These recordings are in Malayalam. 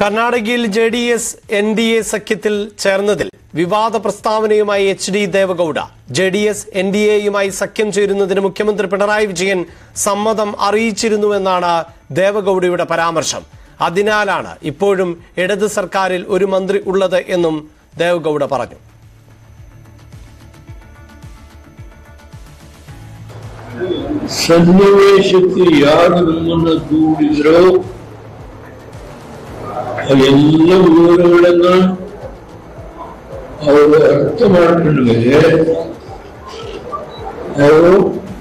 കർണാടകയിൽ ജെഡിഎസ് എൻഡിഎ സഖ്യത്തിൽ ചേർന്നതിൽ വിവാദ പ്രസ്താവനയുമായി എച്ച്.ഡി. ദേവഗൌഡ. ജെഡിഎസ് എൻഡിഎയുമായി സഖ്യം ചേരുന്നതിന് മുഖ്യമന്ത്രി പിണറായി വിജയൻ സമ്മതം അറിയിച്ചിരുന്നുവെന്നാണ് ദേവഗൌഡയുടെ പരാമർശം. അതിനാലാണ് ഇപ്പോഴും ഇടത് സർക്കാരിൽ ഒരു മന്ത്രി ഉള്ളത് എന്നും ദേവഗൌഡ പറഞ്ഞു. ಸನ್ನಿವೇಶಕ್ಕೆ ಯಾರು ನಮ್ಮನ್ನು ದೂಡಿದ್ರೋ ಎಲ್ಲ ವಿವರಗಳನ್ನ ಅವರು ಅರ್ಥ ಮಾಡಿಕೊಂಡ ಮೇಲೆ ಅವರು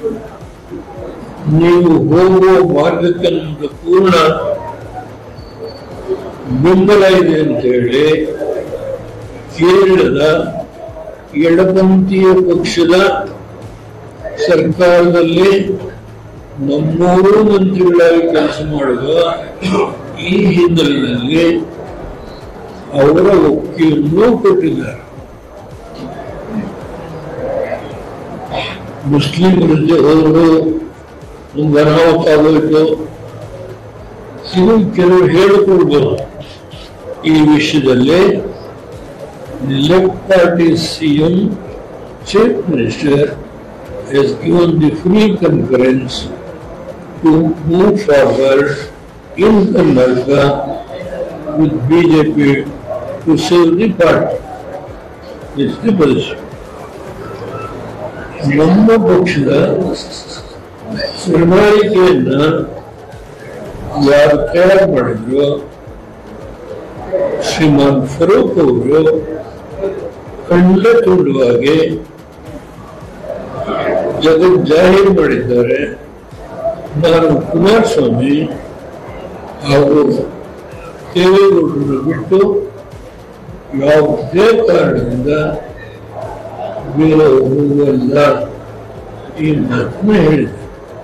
ನೀವು ಹೋಗುವ ಮಾರ್ಗಕ್ಕೆ ನಮ್ಗೆ ಪೂರ್ಣ ಬೆಂಬಲ ಇದೆ ಅಂತ ಹೇಳಿ ಕೇರಳದ ಎಡಪಂಥೀಯ ಪಕ್ಷದ ಸರ್ಕಾರದಲ್ಲಿ ನಮ್ಮೂರು ಮಂತ್ರಿಗಳಾಗಿ ಕೆಲಸ ಮಾಡುವ ಈ ಹಿನ್ನೆಲೆಯಲ್ಲಿ ಅವರ ಒಪ್ಪಿಗೆಯನ್ನು ಕೊಟ್ಟಿದ್ದಾರೆ. ಮುಸ್ಲಿಮರಲ್ಲಿ ಅವರು ನಮ್ಗೆ ಅನಾಹುತ ಆಗೋಯ್ತು, ಇದು ಕೆಲವರು ಹೇಳಿಕೊಳ್ಬೋದು. ಈ ವಿಷಯದಲ್ಲಿ left party CM chief minister has given the free concurrence to move forward in Karnataka with BJP to save the party. This is the position. ನಮ್ಮ ಪಕ್ಷದ ಪ್ರಣಾಳಿಕೆಯನ್ನ ಯಾರು ತಯಾರು ಮಾಡಿದ್ರು ಶ್ರೀಮಾನ್ ಫರೂಕ್ ಅವರು ಖಂಡ ತುಂಡುವಾಗಿ ಜಗತ್ ಜಾಹೀರು ಮಾಡಿದ್ದಾರೆ. ನಾನು ಕುಮಾರಸ್ವಾಮಿ ಹಾಗೂ ದೇವೇಗೌಡರನ್ನು ಬಿಟ್ಟು ಯಾವುದೇ ಕಾರಣದಿಂದ ಬೇರೆ ಹೋಗುವಲ್ಲ ಈ ಮಾತನ್ನ ಹೇಳಿದೆ.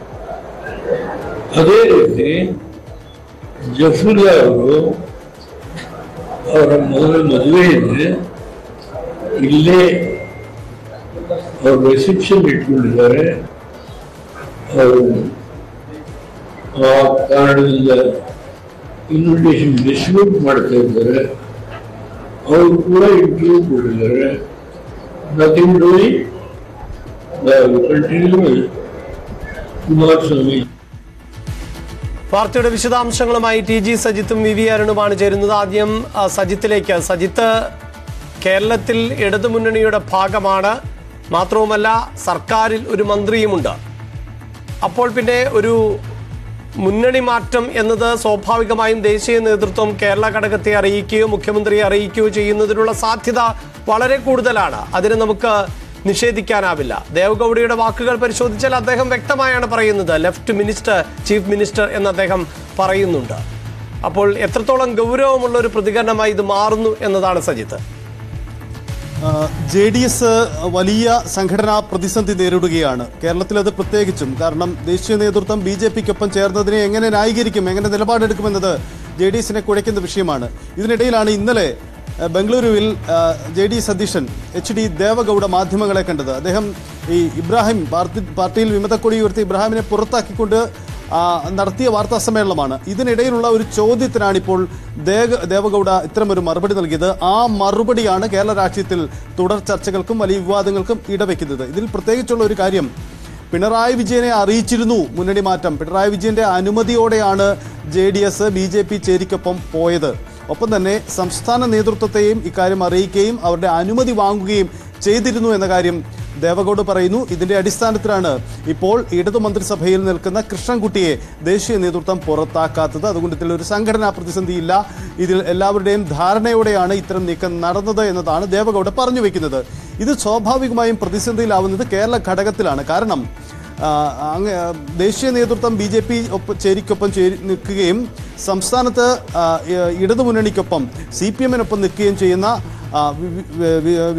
ಅದೇ ರೀತಿ ಜಫುಲ್ಲಾ ಅವರು ಅವರ ಮಗನ ಮದುವೆ ಇದೆ, ಇಲ್ಲೇ ಅವರು ರಿಸೆಪ್ಷನ್ ಇಟ್ಕೊಂಡಿದ್ದಾರೆ. ಅವರು ಆ ಕಾರಣದಿಂದ ಇನ್ವಿಟೇಷನ್ ಡಿಸ್ಟ್ರಿಬ್ಯೂಟ್ ಮಾಡ್ತಾ ಇದ್ದಾರೆ. ಅವರು ಕೂಡ ಇಂಟರ್ವ್ಯೂ ಕೊಟ್ಟಿದ್ದಾರೆ. Nothing doing continue Kumaraswamy. വാർത്തയുടെ വിശദാംശങ്ങളുമായി ടി.ജി. സജിത്തും വി അരുണുമാണ് ചേരുന്നത്. ആദ്യം സജിത്തിലേക്ക്. സജിത്ത്, കേരളത്തിൽ ഇടതുമുന്നണിയുടെ ഭാഗമാണ്, മാത്രവുമല്ല സർക്കാരിൽ ഒരു മന്ത്രിയുമുണ്ട്. അപ്പോൾ പിന്നെ ഒരു മുന്നണി മാറ്റം എന്നത് സ്വാഭാവികമായും ദേശീയ നേതൃത്വം കേരള ഘടകത്തെ അറിയിക്കുകയോ മുഖ്യമന്ത്രിയെ അറിയിക്കുകയോ ചെയ്യുന്നതിനുള്ള സാധ്യത വളരെ കൂടുതലാണ്. അതിന് നമുക്ക് നിഷേധിക്കാനാവില്ല. ദേവഗൌഡയുടെ വാക്കുകൾ പരിശോധിച്ചാൽ അദ്ദേഹം വ്യക്തമായാണ് പറയുന്നത്. ലെഫ്റ്റ് മിനിസ്റ്റർ, ചീഫ് മിനിസ്റ്റർ എന്ന് അദ്ദേഹം പറയുന്നുണ്ട്. അപ്പോൾ എത്രത്തോളം ഗൗരവമുള്ള ഒരു പ്രതികരണമായി ഇത് മാറുന്നു എന്നതാണ് സജിത്ത്. JDS വലിയ സംഘടനാ പ്രതിസന്ധി നേരിടുകയാണ്, കേരളത്തിലത് പ്രത്യേകിച്ചും. കാരണം ദേശീയ നേതൃത്വം BJPക്കൊപ്പം ചേർന്നതിനെ എങ്ങനെ ന്യായീകരിക്കും, എങ്ങനെ നിലപാടെടുക്കുമെന്നത് JDSനെ കുഴയ്ക്കുന്ന വിഷയമാണ്. ഇതിനിടയിലാണ് ഇന്നലെ ബംഗളൂരുവിൽ JDS അധ്യക്ഷൻ എച്ച്.ഡി. ദേവഗൌഡ മാധ്യമങ്ങളെ കണ്ടത്. അദ്ദേഹം ഈ ഇബ്രാഹിം പാർട്ടിയിൽ വിമതക്കൊടി ഉയർത്തി ഇബ്രാഹിമിനെ പുറത്താക്കിക്കൊണ്ട് നടത്തിയ വാർത്താ സമ്മേളനമാണ്. ഇതിനിടയിലുള്ള ഒരു ചോദ്യത്തിനാണ് ഇപ്പോൾ ദേവഗൌഡ ഇത്തരമൊരു മറുപടി നൽകിയത്. ആ മറുപടിയാണ് കേരള രാഷ്ട്രീയത്തിൽ തുടർ ചർച്ചകൾക്കും വലിയ വിവാദങ്ങൾക്കും ഇടവെക്കുന്നത്. ഇതിൽ പ്രത്യേകിച്ചുള്ള ഒരു കാര്യം, പിണറായി വിജയനെ അറിയിച്ചിരുന്നു മുന്നണി മാറ്റം. പിണറായി വിജയന്റെ അനുമതിയോടെയാണ് JDS BJP ചേരിക്കൊപ്പം പോയത്. ഒപ്പം തന്നെ സംസ്ഥാന നേതൃത്വത്തെയും ഇക്കാര്യം അറിയിക്കുകയും അവരുടെ അനുമതി വാങ്ങുകയും ചെയ്തിരുന്നു എന്ന കാര്യം ദേവഗൌഡ പറയുന്നു. ഇതിന്റെ അടിസ്ഥാനത്തിലാണ് ഇപ്പോൾ ഇടതു മന്ത്രിസഭയിൽ നിൽക്കുന്ന കൃഷ്ണൻകുട്ടിയെ ദേശീയ നേതൃത്വം പുറത്താക്കാത്തത്. അതുകൊണ്ട് ഇതിലൊരു സംഘടനാ പ്രതിസന്ധിയില്ല, ഇതിൽ എല്ലാവരുടെയും ധാരണയോടെയാണ് ഇത്തരം നീക്കം നടന്നത് എന്നതാണ് ദേവഗൌഡ പറഞ്ഞു വെക്കുന്നത്. ഇത് സ്വാഭാവികമായും പ്രതിസന്ധിയിലാവുന്നത് കേരള ഘടകത്തിലാണ്. കാരണം ദേശീയ നേതൃത്വം BJP ചേരിക്കൊപ്പം നിൽക്കുകയും സംസ്ഥാനത്ത് ഇടതുമുന്നണിക്കൊപ്പം CPM-നൊപ്പം നിൽക്കുകയും ചെയ്യുന്ന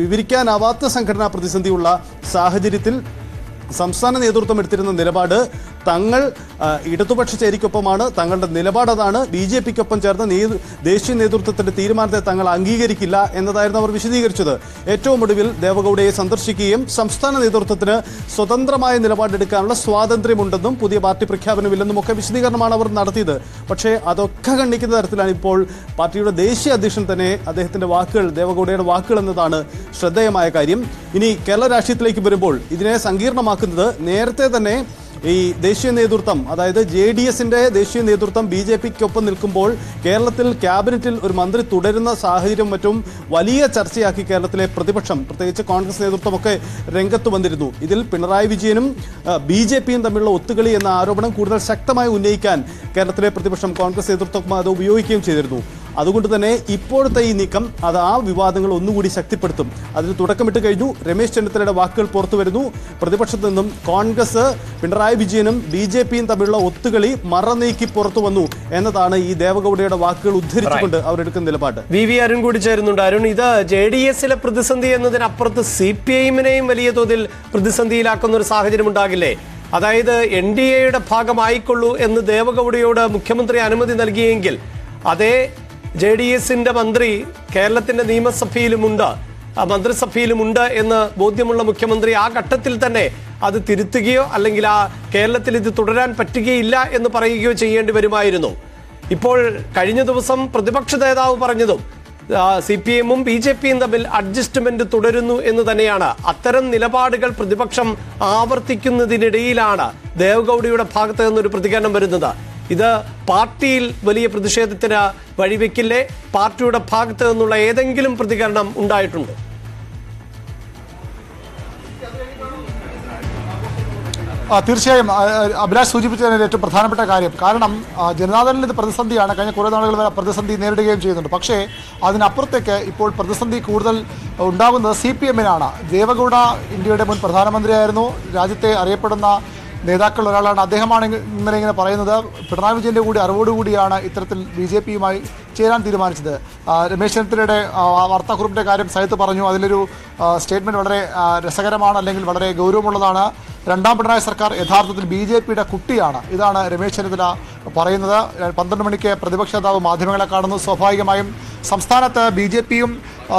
വിവരിക്കാനാവാത്ത സംഘടനാ പ്രതിസന്ധിയുള്ള സാഹചര്യത്തിൽ സംസ്ഥാന നേതൃത്വം എടുത്തിരുന്ന നിലപാട് തങ്ങൾ ഇടതുപക്ഷ ചേരിക്കൊപ്പമാണ്, തങ്ങളുടെ നിലപാടതാണ്, BJP-ക്കൊപ്പം ചേർന്ന് ദേശീയ നേതൃത്വത്തിന്റെ തീരുമാനത്തെ തങ്ങൾ അംഗീകരിക്കില്ല എന്നതായിരുന്നു അവർ വിശദീകരിച്ചത്. ഏറ്റവും ഒടുവിൽ ദേവഗൌഡയെ സന്ദർശിക്കുകയും സംസ്ഥാന നേതൃത്വത്തിന് സ്വതന്ത്രമായ നിലപാടെടുക്കാനുള്ള സ്വാതന്ത്ര്യമുണ്ടെന്നും പുതിയ പാർട്ടി പ്രഖ്യാപനമില്ലെന്നും ഒക്കെ വിശദീകരണമാണ് അവർ നടത്തിയത്. പക്ഷേ അതൊക്കെ ഖണ്ഡിക്കുന്ന തരത്തിലാണ് ഇപ്പോൾ പാർട്ടിയുടെ ദേശീയ അധ്യക്ഷൻ തന്നെ അദ്ദേഹത്തിന്റെ വാക്കുകൾ, ദേവഗൌഡയുടെ വാക്കുകൾ എന്നതാണ് ശ്രദ്ധേയമായ കാര്യം. ഇനി കേരള രാഷ്ട്രീയത്തിലേക്ക് വരുമ്പോൾ ഇതിനെ സങ്കീർണമാക്കുന്നത് നേരത്തെ തന്നെ ഈ ദേശീയ നേതൃത്വം, അതായത് JDS-ന്റെ ദേശീയ നേതൃത്വം BJP-ക്കൊപ്പം നിൽക്കുമ്പോൾ കേരളത്തിൽ ക്യാബിനറ്റിൽ ഒരു മന്ത്രി തുടരുന്ന സാഹചര്യം മറ്റും വലിയ ചർച്ചയാക്കി കേരളത്തിലെ പ്രതിപക്ഷം, പ്രത്യേകിച്ച് കോൺഗ്രസ് നേതൃത്വമൊക്കെ രംഗത്ത് വന്നിരുന്നു. ഇതിൽ പിണറായി വിജയനും BJP-യും തമ്മിലുള്ള ഒത്തുകളി എന്ന ആരോപണം കൂടുതൽ ശക്തമായി ഉന്നയിക്കാൻ കേരളത്തിലെ പ്രതിപക്ഷം, കോൺഗ്രസ് നേതൃത്വം അത് ഉപയോഗിക്കുകയും ചെയ്തിരുന്നു. അതുകൊണ്ട് തന്നെ ഇപ്പോഴത്തെ ഈ നീക്കം അത് ആ വിവാദങ്ങൾ ഒന്നുകൂടി ശക്തിപ്പെടുത്തും. അതിന് തുടക്കമിട്ട് കഴിഞ്ഞു. രമേശ് ചെന്നിത്തലയുടെ വാക്കുകൾ പുറത്തു വരുന്നു. പ്രതിപക്ഷത്തു നിന്നും കോൺഗ്രസ്, പിണറായി വിജയനും BJP-യും തമ്മിലുള്ള ഒത്തുകളി മറനീക്കി പുറത്തു വന്നു എന്നതാണ് ഈ ദേവഗൌഡയുടെ വാക്കുകൾ ഉദ്ധരിച്ചുകൊണ്ട് അവരെടുക്കുന്ന നിലപാട്. വി അരുൺ കൂടി ചേരുന്നുണ്ട്. അരുൺ, ഇത് JDS-ലെ പ്രതിസന്ധി എന്നതിനപ്പുറത്ത് CPI-നെയും വലിയ തോതിൽ പ്രതിസന്ധിയിലാക്കുന്ന ഒരു സാഹചര്യം ഉണ്ടാകില്ലേ? അതായത് NDA-യുടെ ഭാഗമായിക്കൊള്ളൂ എന്ന് ദേവഗൌഡയോട് മുഖ്യമന്ത്രി അനുമതി നൽകിയെങ്കിൽ അതേ JDS-ന്റെ മന്ത്രി കേരളത്തിന്റെ നിയമസഭയിലുമുണ്ട്, മന്ത്രിസഭയിലുമുണ്ട് എന്ന് ബോധ്യമുള്ള മുഖ്യമന്ത്രി ആ ഘട്ടത്തിൽ തന്നെ അത് തിരുത്തുകയോ അല്ലെങ്കിൽ ആ കേരളത്തിൽ ഇത് തുടരാൻ പറ്റുകയില്ല എന്ന് പറയുകയോ ചെയ്യേണ്ടി വരുമായിരുന്നു. ഇപ്പോൾ കഴിഞ്ഞ ദിവസം പ്രതിപക്ഷ നേതാവ് പറഞ്ഞതും CPM-ഉം BJP-യും തമ്മിൽ അഡ്ജസ്റ്റ്മെന്റ് തുടരുന്നു എന്ന് തന്നെയാണ്. അത്തരം നിലപാടുകൾ പ്രതിപക്ഷം ആവർത്തിക്കുന്നതിനിടയിലാണ് ദേവഗൌഡയുടെ ഭാഗത്ത് നിന്നൊരു പ്രതികരണം വരുന്നത്. ഇത് പാർട്ടിയിൽ വലിയ പ്രതിഷേധത്തിന് വഴിവെക്കില്ലേ? പാർട്ടിയുടെ ഭാഗത്ത് നിന്നുള്ള ഏതെങ്കിലും പ്രതികരണം ഉണ്ടായിട്ടുണ്ടോ? തീർച്ചയായും അഭിലാഷ് സൂചിപ്പിച്ചതിന് ഏറ്റവും പ്രധാനപ്പെട്ട കാര്യം, കാരണം ജനതാദളിൽ ഇത് പ്രതിസന്ധിയാണ്, കഴിഞ്ഞ കുറേ നാളുകൾ വരെ പ്രതിസന്ധി നേരിടുകയും ചെയ്യുന്നുണ്ട്. പക്ഷേ അതിനപ്പുറത്തേക്ക് ഇപ്പോൾ പ്രതിസന്ധി കൂടുതൽ ഉണ്ടാകുന്നത് CPM-നാണ്. ദേവഗൌഡ ഇന്ത്യയുടെ മുൻ പ്രധാനമന്ത്രിയായിരുന്നു, രാജ്യത്തെ അറിയപ്പെടുന്ന നേതാക്കളിൽ ഒരാളാണ്. അദ്ദേഹമാണ് ഇന്നലെ ഇങ്ങനെ പറയുന്നത്. പിണറായി വിജയൻ്റെ കൂടി അറിവോടുകൂടിയാണ് ഇത്തരത്തിൽ BJP-യുമായി ചേരാൻ തീരുമാനിച്ചത്. രമേശ് ചെന്നിത്തലയുടെ വാർത്താക്കുറിപ്പിൻ്റെ കാര്യം സഹിത്ത് പറഞ്ഞു. അതിലൊരു സ്റ്റേറ്റ്മെൻറ്റ് വളരെ രസകരമാണ്, അല്ലെങ്കിൽ വളരെ ഗൗരവമുള്ളതാണ്. രണ്ടാം പിണറായി സർക്കാർ യഥാർത്ഥത്തിൽ BJP-യുടെ കുട്ടിയാണ്. ഇതാണ് രമേശ് ചെന്നിത്തല പറയുന്നത്. 12 മണിക്ക് പ്രതിപക്ഷ നേതാവ് മാധ്യമങ്ങളെ കാണുന്നു. സ്വാഭാവികമായും സംസ്ഥാനത്ത് BJP-യും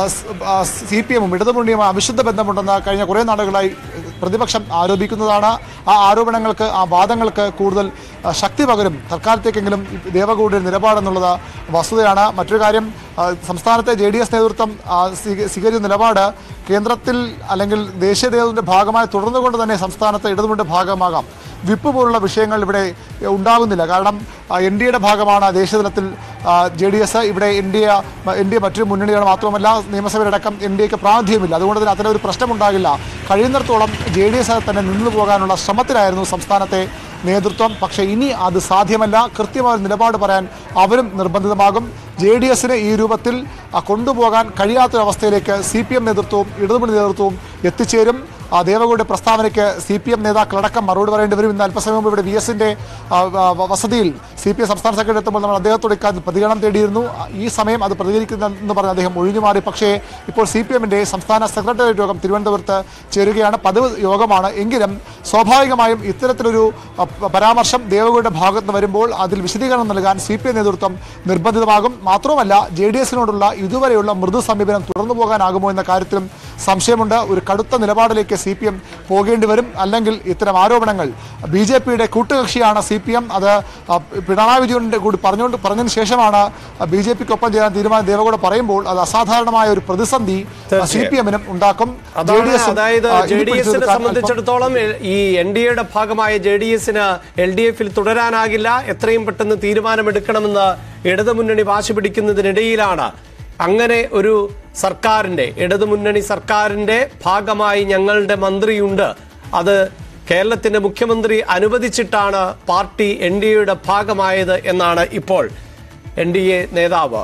CPM-ഉം ഇടതുമുന്നണിയുമായി അവിശുദ്ധ ബന്ധമുണ്ടെന്ന് കഴിഞ്ഞ കുറേ നാളുകളായി പ്രതിപക്ഷം ആരോപിക്കുന്നതാണ്. ആ ആരോപണങ്ങൾക്ക്, ആ വാദങ്ങൾക്ക് കൂടുതൽ ശക്തി പകരും തൽക്കാലത്തേക്കെങ്കിലും ദേവഗൌഡയുടെ നിലപാടെന്നുള്ളത് വസ്തുതയാണ്. മറ്റൊരു കാര്യം, സംസ്ഥാനത്തെ JDS നേതൃത്വം സ്വീകരിച്ച നിലപാട് കേന്ദ്രത്തിൽ അല്ലെങ്കിൽ ദേശീയ നേതൃത്വത്തിൻ്റെ ഭാഗമായി തുടർന്നുകൊണ്ട് തന്നെ സംസ്ഥാനത്തെ ഇടതുമുന്നണിയുടെ ഭാഗമാകാം. വിപ്പ് പോലുള്ള വിഷയങ്ങൾ ഇവിടെ ഉണ്ടാകുന്നില്ല. കാരണം NDA-യുടെ ഭാഗമാണ് ദേശീയതലത്തിൽ JDS. ഇവിടെ NDA മറ്റൊരു മുന്നണിയാണ്. മാത്രമല്ല നിയമസഭയിലടക്കം NDA-ക്ക് പ്രാതിനിധ്യമില്ല. അതുകൊണ്ട് തന്നെ അത്തരം ഒരു പ്രശ്നമുണ്ടാകില്ല. കഴിയുന്നിടത്തോളം JDS തന്നെ നിന്നു പോകാനുള്ള ശ്രമത്തിലായിരുന്നു സംസ്ഥാനത്തെ നേതൃത്വം. പക്ഷേ ഇനി അത് സാധ്യമല്ല. കൃത്യമായ നിലപാട് പറയാൻ അവരും നിർബന്ധിതമാകും. JDS-നെ ഈ രൂപത്തിൽ കൊണ്ടുപോകാൻ കഴിയാത്തൊരവസ്ഥയിലേക്ക് CPM നേതൃത്വവും ഇടതുമുന്നണി നേതൃത്വവും എത്തിച്ചേരും. ദേവഗൌഡയുടെ പ്രസ്താവനയ്ക്ക് CPM നേതാക്കളടക്കം മറുപടി പറയേണ്ടി വരും. ഇന്ന് അല്പസമയം മുമ്പ് ഇവിടെ VS-ന്റെ വസതിയിൽ CPM സംസ്ഥാന സെക്രട്ടറി എത്തുമ്പോൾ നമ്മൾ അദ്ദേഹത്തോട് ഇക്കാര്യത്തിൽ പ്രതികരണം തേടിയിരുന്നു. ഈ സമയം അത് പ്രതികരിക്കുന്നെന്ന് പറഞ്ഞ് അദ്ദേഹം ഒഴിഞ്ഞുമാറി. പക്ഷേ ഇപ്പോൾ CPM-ന്റെ സംസ്ഥാന സെക്രട്ടേറിയറ്റ് യോഗം തിരുവനന്തപുരത്ത് ചേരുകയാണ്. പതിവ് യോഗമാണ്. എങ്കിലും സ്വാഭാവികമായും ഇത്തരത്തിലൊരു പരാമർശം ദേവഗൌഡയുടെ ഭാഗത്ത് നിന്ന് വരുമ്പോൾ അതിൽ വിശദീകരണം നൽകാൻ CPM നേതൃത്വം നിർബന്ധിതമാകും. മാത്രമല്ല JDS-നോടുള്ള ഇതുവരെയുള്ള മൃദു സമീപനം തുടർന്നു പോകാനാകുമോ എന്ന കാര്യത്തിലും സംശയമുണ്ട്. ഒരു കടുത്ത നിലപാടിലേക്ക് CPM പോകേണ്ടി വരും. അല്ലെങ്കിൽ ഇത്തരം ആരോപണങ്ങൾ, BJP-യുടെ കൂട്ടുകക്ഷിയാണ് CPM, അത് പിണറായി വിജയൻ്റെ കൂടി പറഞ്ഞതിന് ശേഷമാണ് BJP-ക്കൊപ്പം ചേരാൻ തീരുമാനം ദേവഗൌഡ പറയുമ്പോൾ അത് അസാധാരണമായ ഒരു പ്രതിസന്ധി CPM-നും ഉണ്ടാക്കും. അതായത് JDS-നെ സംബന്ധിച്ചിടത്തോളം ഈ NDA-യുടെ ഭാഗമായ JDS-ന് LDF-ൽ തുടരാനാകില്ല. എത്രയും പെട്ടെന്ന് തീരുമാനമെടുക്കണമെന്ന് ഇടതുമുന്നണി വാശി പിടിക്കുന്നതിനിടയിലാണ് അങ്ങനെ ഒരു സർക്കാരിൻ്റെ, ഇടതുമുന്നണി സർക്കാരിൻ്റെ ഭാഗമായി ഞങ്ങളുടെ മന്ത്രിയുണ്ട്, അത് കേരളത്തിൻ്റെ മുഖ്യമന്ത്രി അനുവദിച്ചിട്ടാണ് പാർട്ടി NDA-യുടെ ഭാഗമായത് എന്നാണ് ഇപ്പോൾ NDA നേതാവ്,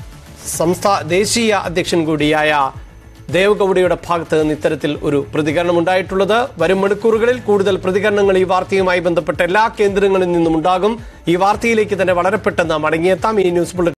ദേശീയ അധ്യക്ഷൻ കൂടിയായ ദേവഗൌഡയുടെ ഭാഗത്ത് നിന്ന് ഇത്തരത്തിൽ ഒരു പ്രതികരണം ഉണ്ടായിട്ടുള്ളത്. വരും മണിക്കൂറുകളിൽ കൂടുതൽ പ്രതികരണങ്ങൾ ഈ വാർത്തയുമായി ബന്ധപ്പെട്ട എല്ലാ കേന്ദ്രങ്ങളിൽ നിന്നും ഉണ്ടാകും. ഈ വാർത്തയിലേക്ക് തന്നെ വളരെ പെട്ടെന്ന് മടങ്ങിയെത്താം. ഈ ന്യൂസ് ബുള്ളറ്റിൻ